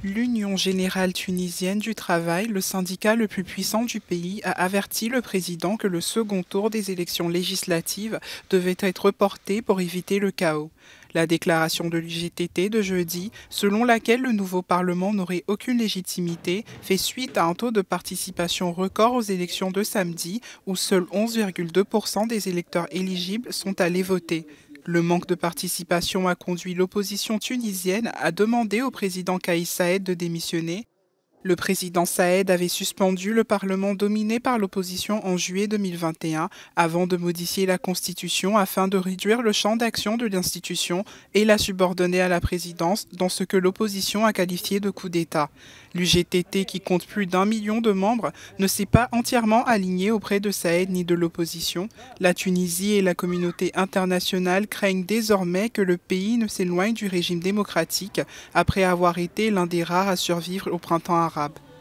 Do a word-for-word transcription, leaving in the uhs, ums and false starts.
L'Union générale tunisienne du travail, le syndicat le plus puissant du pays, a averti le président que le second tour des élections législatives devait être reporté pour éviter le chaos. La déclaration de l'U G T T de jeudi, selon laquelle le nouveau Parlement n'aurait aucune légitimité, fait suite à un taux de participation record aux élections de samedi, où seuls onze virgule deux pour cent des électeurs éligibles sont allés voter. Le manque de participation a conduit l'opposition tunisienne à demander au président Kais Saïed de démissionner. Le président Saïed avait suspendu le Parlement dominé par l'opposition en juillet deux mille vingt et un avant de modifier la Constitution afin de réduire le champ d'action de l'institution et la subordonner à la présidence dans ce que l'opposition a qualifié de coup d'État. L'U G T T, qui compte plus d'un million de membres, ne s'est pas entièrement aligné auprès de Saïed ni de l'opposition. La Tunisie et la communauté internationale craignent désormais que le pays ne s'éloigne du régime démocratique après avoir été l'un des rares à survivre au printemps arabe.